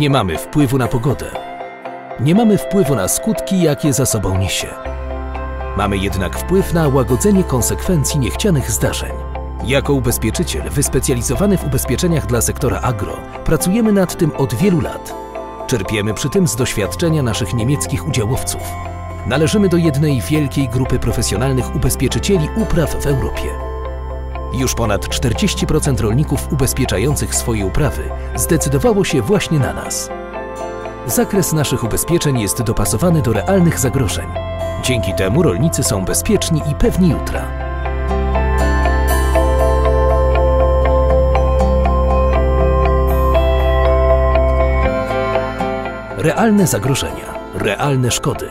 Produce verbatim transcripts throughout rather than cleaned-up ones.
Nie mamy wpływu na pogodę. Nie mamy wpływu na skutki, jakie za sobą niesie. Mamy jednak wpływ na łagodzenie konsekwencji niechcianych zdarzeń. Jako ubezpieczyciel wyspecjalizowany w ubezpieczeniach dla sektora agro pracujemy nad tym od wielu lat. Czerpiemy przy tym z doświadczenia naszych niemieckich udziałowców. Należymy do jednej wielkiej grupy profesjonalnych ubezpieczycieli upraw w Europie. Już ponad czterdzieści procent rolników ubezpieczających swoje uprawy zdecydowało się właśnie na nas. Zakres naszych ubezpieczeń jest dopasowany do realnych zagrożeń. Dzięki temu rolnicy są bezpieczni i pewni jutra. Realne zagrożenia, realne szkody.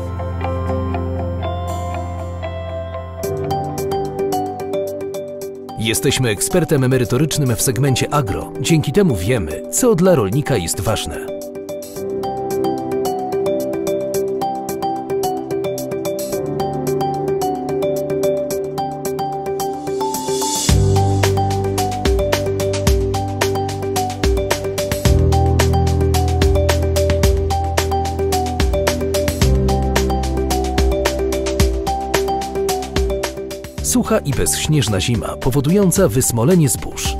Jesteśmy ekspertem merytorycznym w segmencie agro. Dzięki temu wiemy, co dla rolnika jest ważne. Sucha i bezśnieżna zima powodująca wysmolenie zbóż.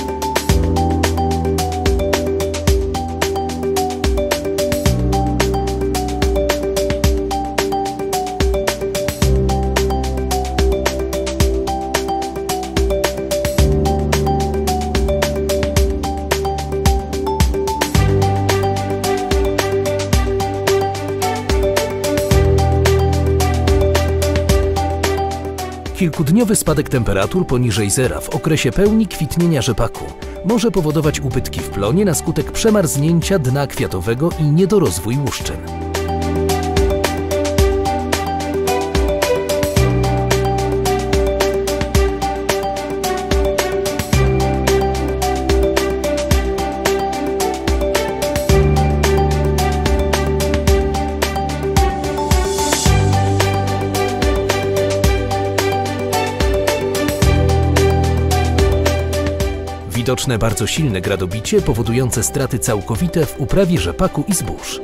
Kilkudniowy spadek temperatur poniżej zera w okresie pełni kwitnienia rzepaku może powodować ubytki w plonie na skutek przemarznięcia dna kwiatowego i niedorozwój łuszczyn. Widoczne bardzo silne gradobicie powodujące straty całkowite w uprawie rzepaku i zbóż.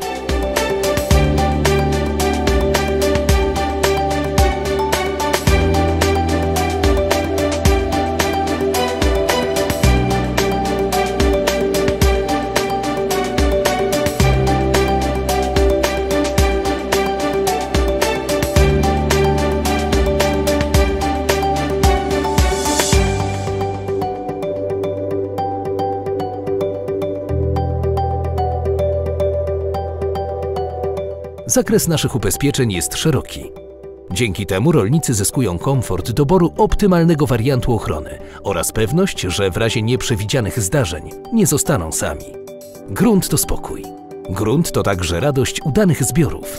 Zakres naszych ubezpieczeń jest szeroki. Dzięki temu rolnicy zyskują komfort doboru optymalnego wariantu ochrony oraz pewność, że w razie nieprzewidzianych zdarzeń nie zostaną sami. Grunt to spokój. Grunt to także radość udanych zbiorów.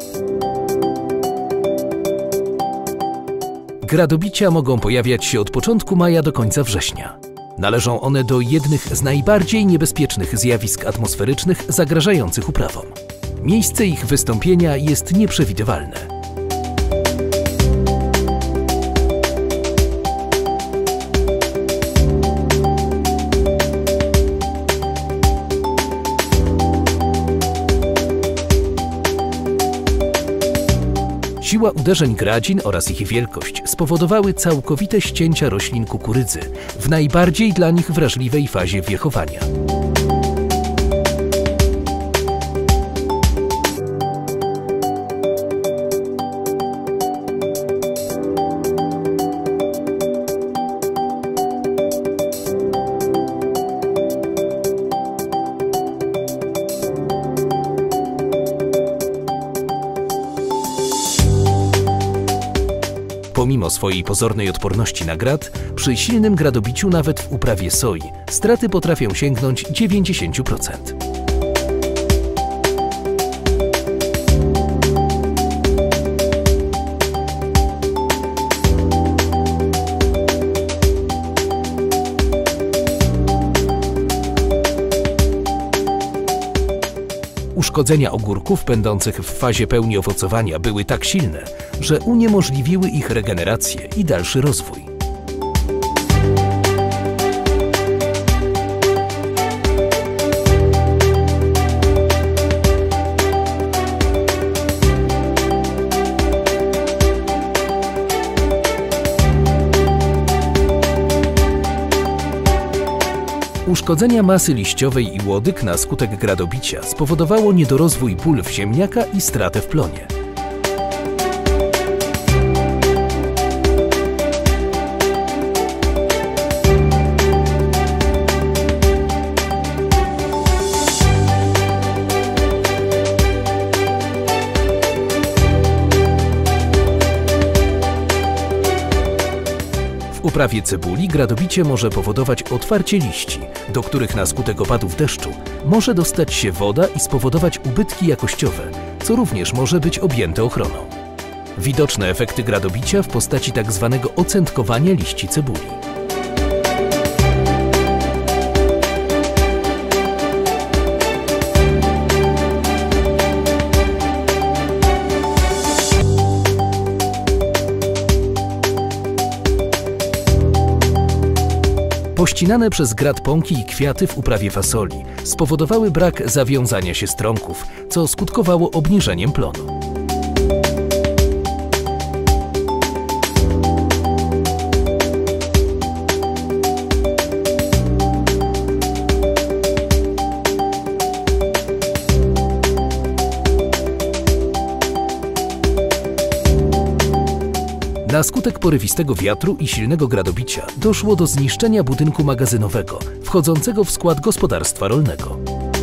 Gradobicia mogą pojawiać się od początku maja do końca września. Należą one do jednych z najbardziej niebezpiecznych zjawisk atmosferycznych zagrażających uprawom. Miejsce ich wystąpienia jest nieprzewidywalne. Siła uderzeń gradzin oraz ich wielkość spowodowały całkowite ścięcia roślin kukurydzy w najbardziej dla nich wrażliwej fazie wiechowania. Pomimo swojej pozornej odporności na grad, przy silnym gradobiciu nawet w uprawie soi straty potrafią sięgnąć dziewięćdziesiąt procent. Uszkodzenia ogórków będących w fazie pełni owocowania były tak silne, że uniemożliwiły ich regenerację i dalszy rozwój. Uszkodzenia masy liściowej i łodyg na skutek gradobicia spowodowało niedorozwój pulw ziemniaka i stratę w plonie. W uprawie cebuli gradobicie może powodować otwarcie liści, do których na skutek opadów deszczu może dostać się woda i spowodować ubytki jakościowe, co również może być objęte ochroną. Widoczne efekty gradobicia w postaci tzw. ocętkowania liści cebuli. Pościnane przez grad pąki i kwiaty w uprawie fasoli spowodowały brak zawiązania się strąków, co skutkowało obniżeniem plonu. Na skutek porywistego wiatru i silnego gradobicia doszło do zniszczenia budynku magazynowego wchodzącego w skład gospodarstwa rolnego.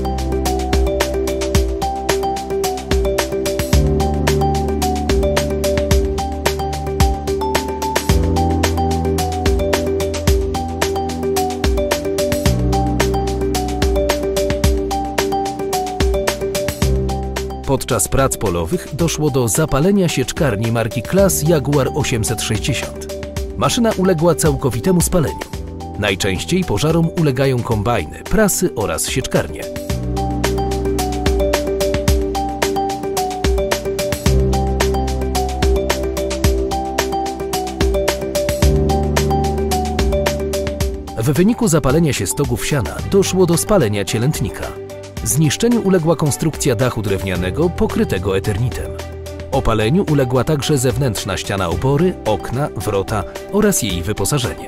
Podczas prac polowych doszło do zapalenia sieczkarni marki Claas Jaguar osiemset sześćdziesiąt. Maszyna uległa całkowitemu spaleniu. Najczęściej pożarom ulegają kombajny, prasy oraz sieczkarnie. W wyniku zapalenia się stogów siana doszło do spalenia cielętnika. Zniszczeniu uległa konstrukcja dachu drewnianego pokrytego eternitem. Opaleniu uległa także zewnętrzna ściana opory, okna, wrota oraz jej wyposażenie.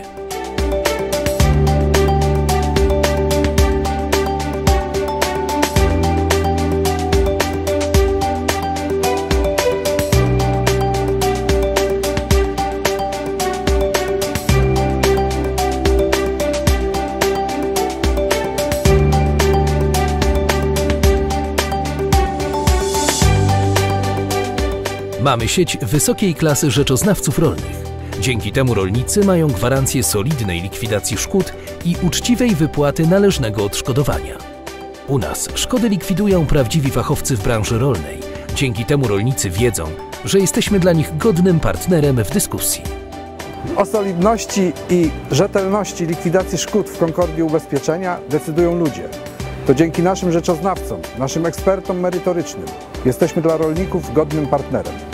Mamy sieć wysokiej klasy rzeczoznawców rolnych. Dzięki temu rolnicy mają gwarancję solidnej likwidacji szkód i uczciwej wypłaty należnego odszkodowania. U nas szkody likwidują prawdziwi fachowcy w branży rolnej. Dzięki temu rolnicy wiedzą, że jesteśmy dla nich godnym partnerem w dyskusji. O solidności i rzetelności likwidacji szkód w Concordii Ubezpieczenia decydują ludzie. To dzięki naszym rzeczoznawcom, naszym ekspertom merytorycznym jesteśmy dla rolników godnym partnerem.